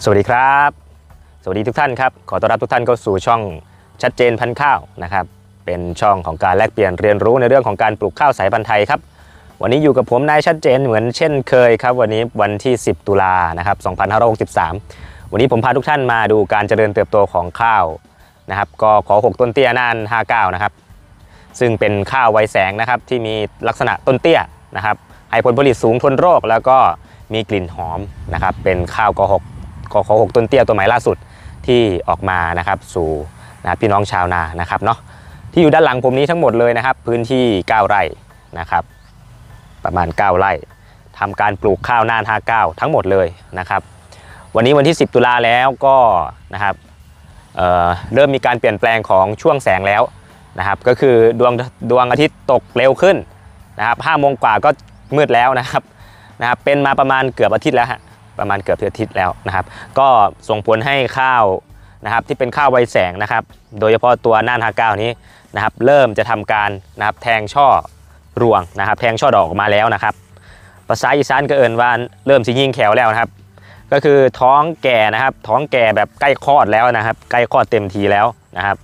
สวัสดีครับสวัสดีทุกท่านครับขอต้อนรับทุกท่านเข้าสู่ช่องชัดเจนพันธุ์ข้าวนะครับเป็นช่องของการแลกเปลี่ยนเรียนรู้ในเรื่องของการปลูกข้าวสายพันธุ์ไทยครับวันนี้อยู่กับผมนายชัดเจนเหมือนเช่นเคยครับวันนี้วันที่10ตุลานะครับ2563วันนี้ผมพาทุกท่านมาดูการเจริญเติบโตของข้าวนะครับก็ขอ6ต้นเตี้ยน่าน59นะครับซึ่งเป็นข้าวไวแสงนะครับที่มีลักษณะต้นเตี้ยนะครับให้ผลผลิตสูงทนโรคแล้วก็มีกลิ่นหอมนะครับเป็นข้าวก6ต้นเตี้ยตัวใหม่ล่าสุดที่ออกมานะครับสู่พี่น้องชาวนานะครับเนาะที่อยู่ด้านหลังผมนี้ทั้งหมดเลยนะครับพื้นที่9ไร่นะครับประมาณ9ไร่ทำการปลูกข้าวน่าน59ทั้งหมดเลยนะครับวันนี้วันที่10ตุลาแล้วก็นะครับเริ่มมีการเปลี่ยนแปลงของช่วงแสงแล้วนะครับก็คือดวงอาทิตย์ตกเร็วขึ้นนะครับ5 โมงกว่าก็มืดแล้วนะครับเป็นมาประมาณเกือบอาทิตย์แล้วฮะประมาณเกือบอาทิตย์แล้วนะครับก็ส่งผลให้ข้าวนะครับที่เป็นข้าวไวแสงนะครับโดยเฉพาะตัวน่าน59นี้นะครับเริ่มจะทำการนะครับแทงช่อรวงนะครับแทงช่อดอกออกมาแล้วนะครับภาษาอีสานก็เอ่นว่าเริ่มสิยิงแขวแล้วนะครับก็คือท้องแก่นะครับท้องแก่แบบใกล้คลอดแล้วนะครับใกล้คลอดเต็มทีแล้วนะครับ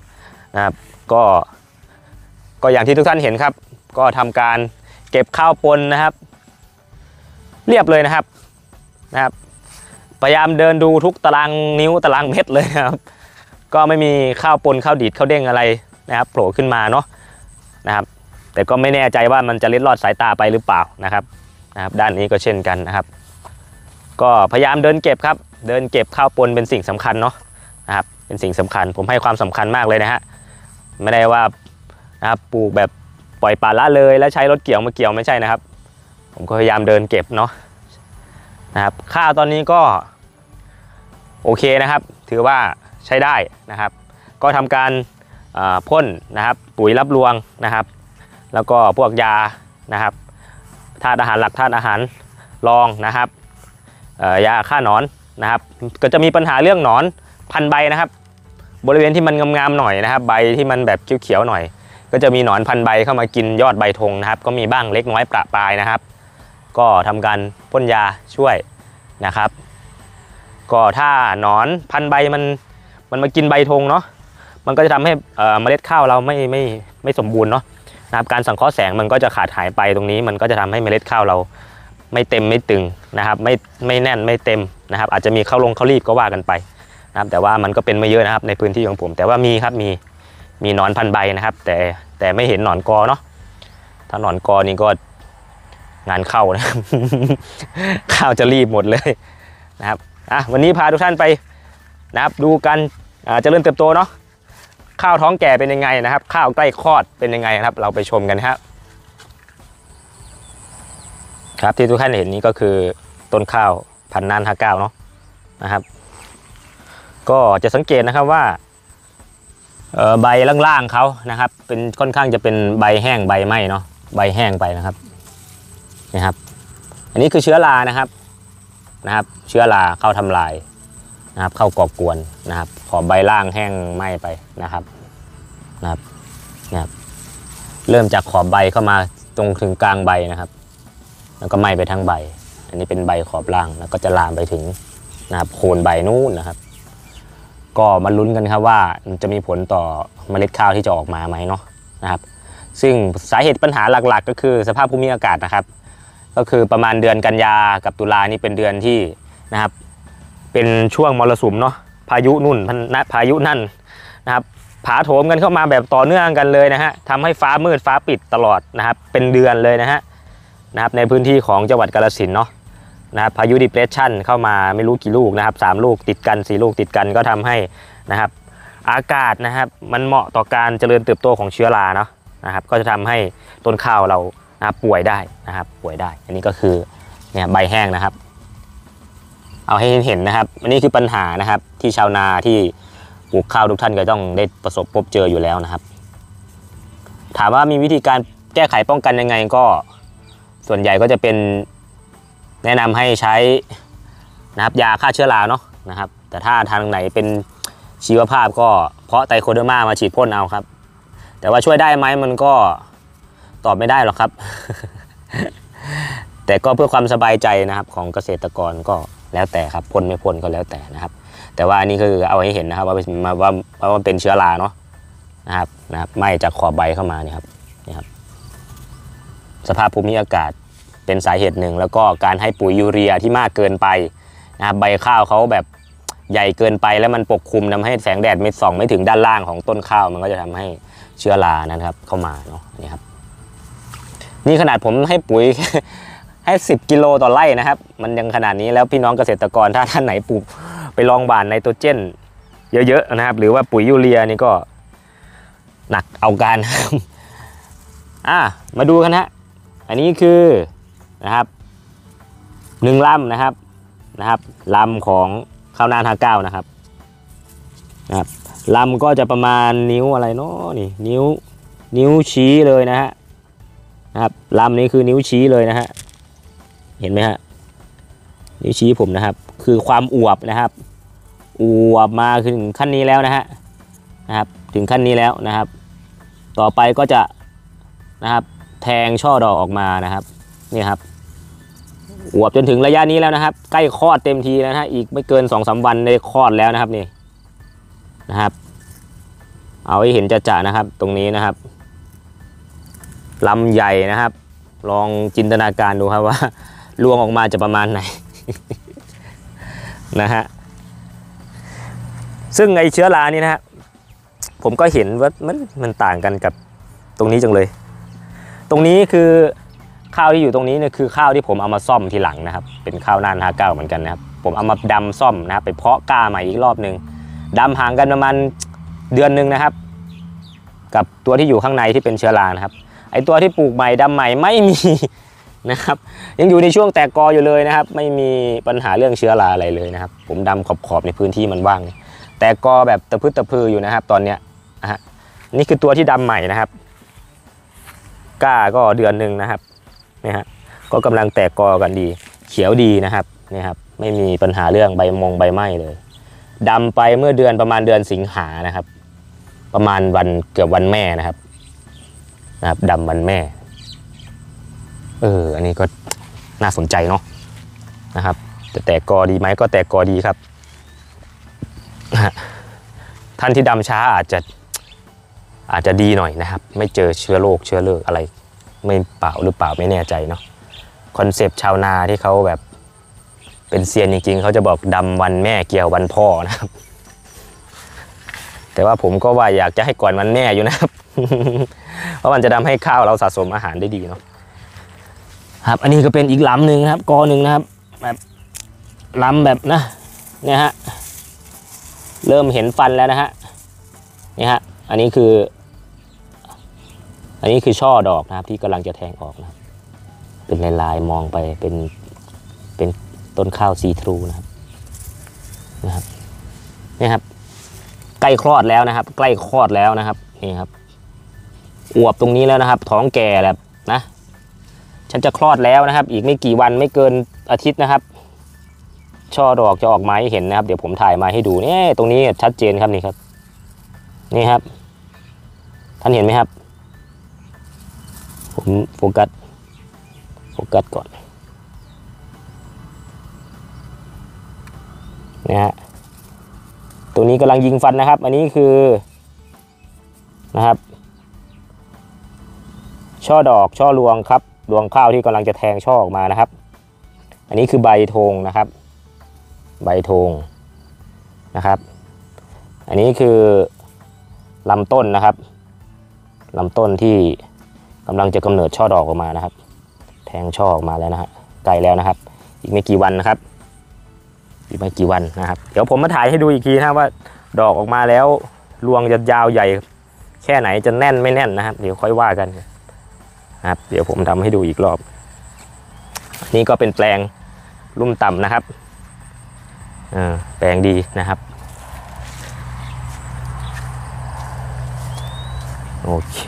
ก็อย่างที่ทุกท่านเห็นครับก็ทำการเก็บข้าวปนนะครับเรียบเลยนะครับพยายามเดินดูทุกตารางนิ้วตารางเมตรเลยนะครับก็ไม่มีข้าวปนข้าวดีดข้าวเด้งอะไรนะครับโผล่ขึ้นมาเนาะนะครับแต่ก็ไม่แน่ใจว่ามันจะเล็ดลอดสายตาไปหรือเปล่านะครับด้านนี้ก็เช่นกันนะครับก็พยายามเดินเก็บครับเดินเก็บข้าวปนเป็นสิ่งสำคัญเนาะนะครับเป็นสิ่งสำคัญผมให้ความสำคัญมากเลยนะฮะไม่ได้ว่านะครับปลูกแบบปล่อยปละละเลยแล้วใช้รถเกี่ยวมาเกี่ยวไม่ใช่นะครับผมก็พยายามเดินเก็บเนาะนะครับข้าวตอนนี้ก็โอเคนะครับถือว่าใช้ได้นะครับก็ทำการพ่นนะครับปุ๋ยรับรวงนะครับแล้วก็พวกยานะครับธาตุอาหารหลักธาตุอาหารรองนะครับยาฆ่าหนอนนะครับก็จะมีปัญหาเรื่องหนอนพันใบนะครับบริเวณที่มันงามๆหน่อยนะครับใบที่มันแบบเขียวๆหน่อยก็จะมีหนอนพันใบเข้ามากินยอดใบธงนะครับก็มีบ้างเล็กน้อยประปรายนะครับก็ทำการพ่นยาช่วยนะครับก็ถ้าหนอนพันใบมันมากินใบธงเนาะมันก็จะทำให้เมล็ดข้าวเราไม่สมบูรณ์เนาะนะครับการสังเคราะห์แสงมันก็จะขาดหายไปตรงนี้มันก็จะทำให้เมล็ดข้าวเราไม่เต็มไม่ตึงนะครับไม่แน่นไม่เต็มนะครับอาจจะมีเข้ารีบก็ว่ากันไปนะครับแต่ว่ามันก็เป็นไม่เยอะนะครับในพื้นที่ของผมแต่ว่ามีครับมีหนอนพันใบนะครับแต่ไม่เห็นหนอนกอเนาะถ้าหนอนกอนี่ก็งานเข้านะ ข้าวจะรีบหมดเลยนะครับวันนี้พาทุกท่านไปนะครับดูกันเจริญเติบโตเนาะข้าวท้องแก่เป็นยังไงนะครับข้าวใกล้คลอดเป็นยังไงนะครับเราไปชมกันครับที่ทุกท่านเห็นนี้ก็คือต้นข้าวพันธุ์น่าน59เนาะนะครับก็จะสังเกตนะครับว่าใบล่างๆเขานะครับเป็นค่อนข้างจะเป็นใบแห้งใบไหม้เนาะใบแห้งไปนะครับอันนี้คือเชื้อรานะครับเชื้อราเข้าทำลายนะครับเข้าก่อกวนนะครับขอบใบล่างแห้งไหม้ไปนะครับเริ่มจากขอบใบเข้ามาตรงถึงกลางใบนะครับแล้วก็ไหม้ไปทั้งใบอันนี้เป็นใบขอบล่างแล้วก็จะลามไปถึงนะครับโคนใบนู้นนะครับก็มาลุ้นกันครับว่ามันจะมีผลต่อเมล็ดข้าวที่จะออกมาไหมเนาะนะครับซึ่งสาเหตุปัญหาหลักๆก็คือสภาพภูมิอากาศนะครับก็คือประมาณเดือนกันยากับตุลานี่เป็นเดือนที่นะครับเป็นช่วงมรสุมเนาะพายุนู่นพายุนั่นนะครับผาโถมกันเข้ามาแบบต่อเนื่องกันเลยนะฮะทำให้ฟ้ามืดฟ้าปิดตลอดนะครับเป็นเดือนเลยนะครับในพื้นที่ของจังหวัดกาฬสินธุ์เนาะนะครับพายุ depression เข้ามาไม่รู้กี่ลูกนะครับ3 ลูกติดกัน4 ลูกติดกันก็ทำให้นะครับอากาศนะครับมันเหมาะต่อการเจริญเติบโตของเชื้อราเนาะนะครับก็จะทำให้ต้นข้าวเราป่วยได้นะครับป่วยได้อันนี้ก็คือเนี่ยใบแห้งนะครับเอาให้เห็นนะครับอันนี้คือปัญหานะครับที่ชาวนาที่ปลูกข้าวทุกท่านก็ต้องได้ประสบพบเจออยู่แล้วนะครับถามว่ามีวิธีการแก้ไขป้องกันยังไงก็ส่วนใหญ่ก็จะเป็นแนะนำให้ใช้นะครับยาฆ่าเชื้อราเนาะนะครับแต่ถ้าทางไหนเป็นชีวภาพก็เพาะไตรโคเดอร์มาฉีดพ่นเอาครับแต่ว่าช่วยได้ไหมมันก็ตอบไม่ได้หรอกครับ แต่ก็เพื่อความสบายใจนะครับของเกษตรกรก็แล้วแต่ครับพ่นไม่พ่นก็แล้วแต่นะครับแต่ว่าอันนี้คือเอาให้เห็นนะครับว่ามันเป็นเชื้อราเนาะนะครับไหม้จากขอบใบเข้ามานี่ครับสภาพภูมิอากาศเป็นสาเหตุหนึ่งแล้วก็การให้ปุ๋ยยูเรียที่มากเกินไปนะครับใบข้าวเขาแบบใหญ่เกินไปแล้วมันปกคลุมทำให้แสงแดดไม่ส่องไม่ถึงด้านล่างของต้นข้าวมันก็จะทำให้เชื้อรานะครับเข้ามาเนาะนี่ครับนี่ขนาดผมให้ปุ๋ย ให้10 กิโลต่อไร่นะครับมันยังขนาดนี้แล้วพี่น้องเกษตรกรถ้าท่านไหนปลูกไปลองหว่านไนโตรเจนเยอะๆนะครับหรือว่าปุ๋ยยูเรียนี่ก็หนักเอาการ มาดูกันฮะอันนี้คือนะครับ1 ลำนะครับลำของข้าวนา59นะครับลำก็จะประมาณนิ้วอะไรเนาะนี่นิ้วชี้เลยนะครับลำนี้คือนิ้วชี้เลยนะฮะเห็นไหมฮะนิ้วชี้ผมนะครับคือความอวบนะครับอวบมาถึงขั้นนี้แล้วนะครับถึงขั้นนี้แล้วนะครับต่อไปก็จะนะครับแทงช่อดอกออกมานะครับนี่ครับอวบจนถึงระยะนี้แล้วนะครับใกล้คลอดเต็มทีแล้วนะอีกไม่เกิน 2-3 วันได้คลอดแล้วนะครับนี่นะครับเอาให้เห็นจะนะครับตรงนี้นะครับลำใหญ่นะครับลองจินตนาการดูครับว่าลวงออกมาจะประมาณไหน นะฮะซึ่งไอเชื้อรานี่นะฮะผมก็เห็นว่ามันต่างกันกับตรงนี้จังเลยตรงนี้คือข้าวที่อยู่ตรงนี้เนี่ยคือข้าวที่ผมเอามาซ่อมทีหลังนะครับเป็นข้าวน่าน59เหมือนกันนะครับผมเอามาดำซ่อมนะครับไปเพาะกล้าใหม่อีกรอบหนึ่งดำห่างกันประมาณเดือนหนึ่งนะครับกับตัวที่อยู่ข้างในที่เป็นเชื้อรานะครับไอตัวที่ปลูกใหม่ดำใหม่ไม่มีนะครับยังอยู่ในช่วงแตกกออยู่เลยนะครับไม่มีปัญหาเรื่องเชื้อราอะไรเลยนะครับผมดำขอบในพื้นที่มันว่างแตกกอแบบตะพืออยู่นะครับตอนเนี้ยนี่คือตัวที่ดำใหม่นะครับกล้าก็เดือนหนึ่งนะครับนี่ฮะก็กำลังแตกกอกันดีเขียวดีนะครับนี่ครับไม่มีปัญหาเรื่องใบไหม้เลยดำไปเมื่อประมาณเดือนสิงหานะครับประมาณเกือบวันแม่นะครับดำวันแม่อันนี้ก็น่าสนใจเนาะนะครับจะแตกกอดีไหมก็แตกกอดีครับท่านที่ดำช้าอาจจะดีหน่อยนะครับไม่เจอเชื้อโรคเชื้อเลิกอะไรไม่เปล่าหรือเปล่าไม่แน่ใจเนาะคอนเซปต์ชาวนาที่เขาแบบเป็นเซียนจริงๆเขาจะบอกดำวันแม่เกี่ยววันพ่อนะครับแต่ว่าผมก็ว่าอยากจะให้ก่อนวันแม่อยู่นะครับ เพราะมันจะทำให้ข้าวเราสะสมอาหารได้ดีเนาะครับอันนี้ก็เป็นอีกลำหนึ่งครับกอหนึ่งนะครับแบบลำแบบนะเนี่ยฮะเริ่มเห็นฟันแล้วนะฮะนี่ฮะอันนี้คือช่อดอกนะครับที่กำลังจะแทงออกนะครับเป็นลายมองไปเป็นต้นข้าวซีทรูนะครับนี่ครับใกล้คลอดแล้วนะครับใกล้คลอดแล้วนะครับนี่ครับอวบตรงนี้แล้วนะครับท้องแก่แบบนะฉันจะคลอดแล้วนะครับอีกไม่กี่วันไม่เกินอาทิตย์นะครับช่อดอกจะออกมาให้เห็นนะครับเดี๋ยวผมถ่ายมาให้ดูนี่ตรงนี้ชัดเจนครับนี่ครับนี่ครับท่านเห็นไหมครับผมโฟกัสก่อนนะฮะตัวนี้กำลังยิงฟันนะครับอันนี้คือนะครับช่อดอกช่อรวงครับรวงข้าวที่กำลังจะแทงช่อออกมานะครับอันนี้คือใบธงนะครับใบธงนะครับอันนี้คือลำต้นนะครับลำต้นที่กำลังจะกำเนิดช่อดอกออกมานะครับแทงช่อออกมาแล้วนะฮะใกล้แล้วนะครับอีกไม่กี่วันนะครับอีกไม่กี่วันนะครับเดี๋ยวผมมาถ่ายให้ดูอีกทีนะว่าดอกออกมาแล้วรวงจะยาวใหญ่แค่ไหนจะแน่นไม่แน่นนะครับเดี๋ยวค่อยว่ากันนะครับเดี๋ยวผมทำให้ดูอีกรอบนี่ก็เป็นแปลงลุ่มต่ำนะครับแปลงดีนะครับโอเค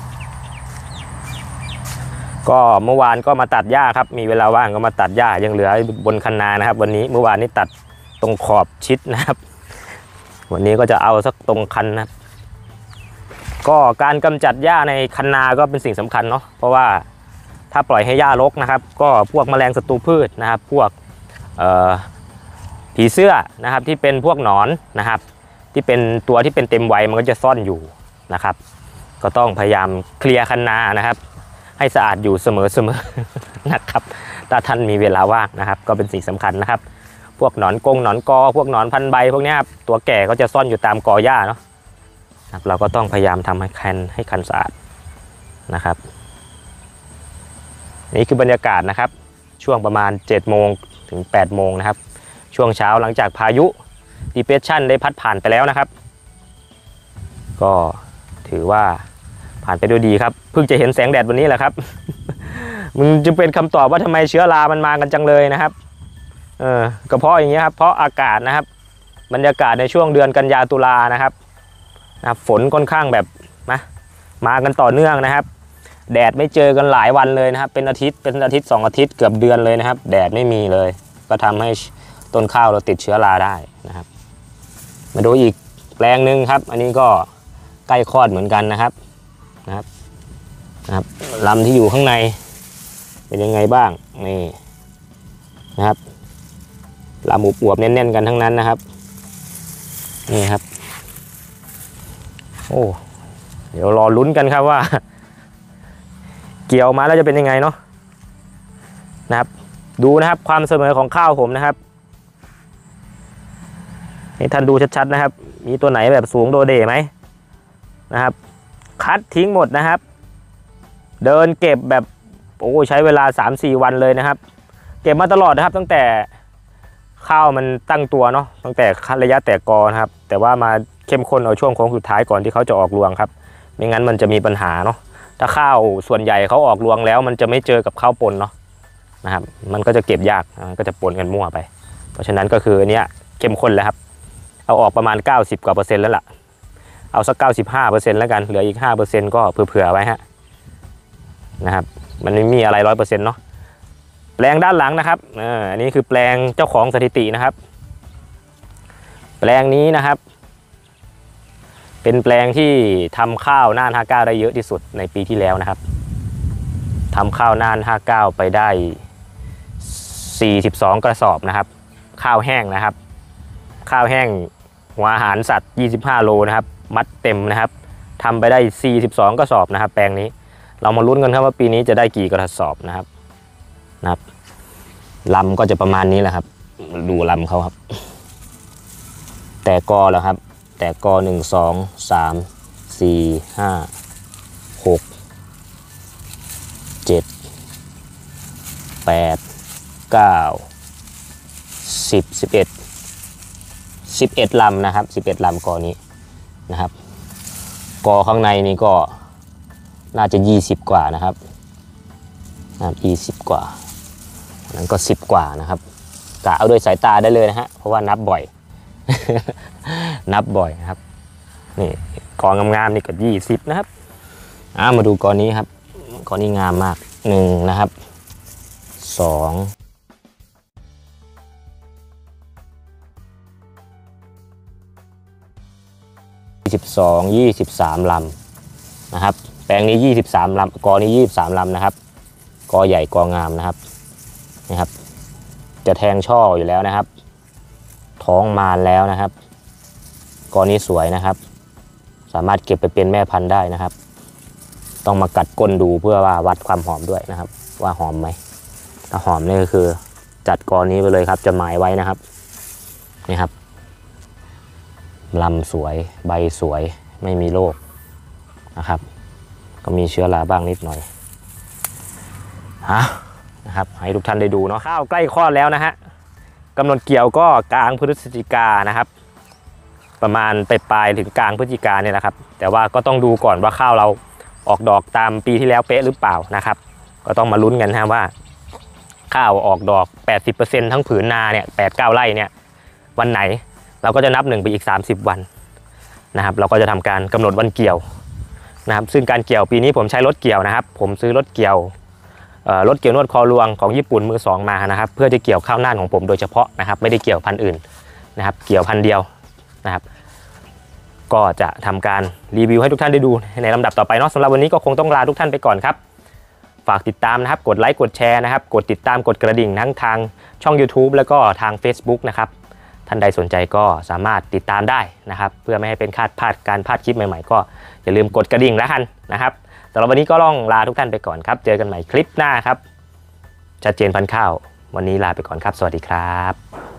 ก็เมื่อวานก็มาตัดหญ้าครับมีเวลาว่างก็มาตัดหญ้ายังเหลือบนคันนานะครับวันนี้เมื่อวานนี้ตัดตรงขอบชิดนะครับวันนี้ก็จะเอาสักตรงคันนะครับก็การกำจัดหญ้าในคันนาก็เป็นสิ่งสำคัญเนาะเพราะว่าถ้าปล่อยให้หญ้ารกนะครับก็พวกแมลงศัตรูพืชนะครับพวกผีเสื้อนะครับที่เป็นพวกหนอนนะครับที่เป็นตัวที่เป็นเต็มวัยมันก็จะซ่อนอยู่นะครับก็ต้องพยายามเคลียร์คันนานะครับให้สะอาดอยู่เสมอ นะครับถ้าท่านมีเวลาว่างนะครับก็เป็นสิ่งสำคัญนะครับพวกหนอนกงหนอนกอพวกหนอนพันใบพวกนี้ครับตัวแก่ก็จะซ่อนอยู่ตามกอหญ้าเนาะครับเราก็ต้องพยายามทำให้คันสะอาดนะครับนี่คือบรรยากาศนะครับช่วงประมาณ7 โมงถึง8 โมงนะครับช่วงเช้าหลังจากพายุ Depression ได้พัดผ่านไปแล้วนะครับก็ถือว่าผ่านไปด้วยดีครับเพิ่งจะเห็นแสงแดดวันนี้แหละครับ มึงจะเป็นคำตอบว่าทำไมเชื้อรามันมากันจังเลยนะครับก็เพราะอย่างนี้ครับเพราะอากาศนะครับบรรยากาศในช่วงเดือนกันยาตุลานะครับฝนค่อนข้างแบบมากันต่อเนื่องนะครับแดดไม่เจอกันหลายวันเลยนะครับเป็นอาทิตย์2 อาทิตย์เกือบเดือนเลยนะครับแดดไม่มีเลยก็ทำให้ต้นข้าวเราติดเชื้อราได้นะครับมาดูอีกแปลงหนึ่งครับอันนี้ก็ใกล้คลอดเหมือนกันนะครับลำที่อยู่ข้างในเป็นยังไงบ้างนี่นะครับลำอวบๆแน่นๆกันทั้งนั้นนะครับนี่ครับโอ้เดี๋ยวรอลุ้นกันครับว่าเกี่ยวมาแล้วจะเป็นยังไงเนาะนะครับดูนะครับความเสมอของข้าวผมนะครับให้ท่านดูชัดๆนะครับมีตัวไหนแบบสูงโดเด่ไหมนะครับคัดทิ้งหมดนะครับเดินเก็บแบบโอ้ใช้เวลา 3-4 วันเลยนะครับเก็บมาตลอดนะครับตั้งแต่ข้าวมันตั้งตัวเนาะตั้งแต่ระยะแตกกอนะครับแต่ว่ามาเข้มข้นเอาช่วงโค้งสุดท้ายก่อนที่เขาจะออกรวงครับไม่งั้นมันจะมีปัญหาเนาะถ้าข้าวส่วนใหญ่เขาออกรวงแล้วมันจะไม่เจอกับข้าวปนเนาะนะครับมันก็จะเก็บยากก็จะปนกันมั่วไปเพราะฉะนั้นก็คืออันเนี้ยเข้มข้นแล้วครับเอาออกประมาณ90 กว่า%แล้วล่ะเอาสัก95%แล้วกันเหลืออีก5%ก็เผื่อไว้ฮะนะครับมันไม่มีอะไร100%เนาะแปลงด้านหลังนะครับอันนี้คือแปลงเจ้าของสถิตินะครับแปลงนี้นะครับเป็นแปลงที่ทำข้าวน่าน59ได้เยอะที่สุดในปีที่แล้วนะครับทำข้าวน่าน59ไปได้42 กระสอบนะครับข้าวแห้งนะครับข้าวแห้งหัวอาหารสัตว์25 โลนะครับมัดเต็มนะครับทำไปได้42 กระสอบนะครับแปลงนี้เรามาลุ้นกันครับว่าปีนี้จะได้กี่กระสอบนะครับลำก็จะประมาณนี้แหละครับดูลำเขาครับแต่กอแล้วครับแต่กอ1 2 3 4 5 6 7 8 9 10 11ลำนะครับ11ลำกอนี้นะครับกอข้างในนี่ก็น่าจะ20 กว่านะครับ20 กว่านั้นก็10 กว่านะครับกะเอาด้วยสายตาได้เลยนะฮะเพราะว่านับบ่อย นับบ่อยนะครับนี่กองามๆนี่ก็20นะครับมาดูกอนี้ครับกอนี้งามมาก1นะครับ2 23 ลำนะครับแปลงนี้23 ลำกอนี้23 ลำนะครับกอใหญ่กองามนะครับนะครับจะแทงช่ออยู่แล้วนะครับท้องมานแล้วนะครับกอนี้สวยนะครับสามารถเก็บไปเป็นแม่พันธุ์ได้นะครับต้องมากัดก้นดูเพื่อว่าวัดความหอมด้วยนะครับว่าหอมไหมถ้าหอมนี่ก็คือจัดกอนี้ไปเลยครับจะหมายไว้นะครับนี่ครับลำสวยใบสวยไม่มีโรคนะครับก็มีเชื้อราบ้างนิดหน่อยนะครับให้ทุกท่านได้ดูเนาะข้าวใกล้คลอดแล้วนะฮะกำหนดเกี่ยวก็กลางพฤศจิกานะครับประมาณปลายถึงกลางพฤศจิกาเนี่ยนะครับแต่ว่าก็ต้องดูก่อนว่าข้าวเราออกดอกตามปีที่แล้วเป๊ะหรือเปล่านะครับก็ต้องมาลุ้นกันนะว่าข้าวออกดอก 80% ทั้งผืนนาเนี่ย8-9 ไร่เนี่ยวันไหนเราก็จะนับ1ไปอีก30 วันนะครับเราก็จะทำการกำหนดวันเกี่ยวนะครับซึ่งการเกี่ยวปีนี้ผมใช้รถเกี่ยวนะครับผมซื้อรถเกี่ยวนวดคอรวงของญี่ปุ่นมือ2มานะครับเพื่อจะเกี่ยวข้าวน่านของผมโดยเฉพาะนะครับไม่ได้เกี่ยวพันธุ์อื่นนะครับเกี่ยวพันธุ์เดียวนะครับก็จะทำการรีวิวให้ทุกท่านได้ดูในลำดับต่อไปเนาะสำหรับวันนี้ก็คงต้องลาทุกท่านไปก่อนครับฝากติดตามนะครับกดไลค์กดแชร์นะครับกดติดตามกดกระดิ่งทั้งทางช่อง YouTube แล้วก็ทาง Facebook นะครับท่านใดสนใจก็สามารถติดตามได้นะครับเพื่อไม่ให้เป็นพลาดการพลาดคลิปใหม่ๆก็อย่าลืมกดกระดิ่งแล้วกันนะครับสำหรับวันนี้ก็ต้องลาทุกท่านไปก่อนครับเจอกันใหม่คลิปหน้าครับชัดเจนพันธุ์ข้าววันนี้ลาไปก่อนครับสวัสดีครับ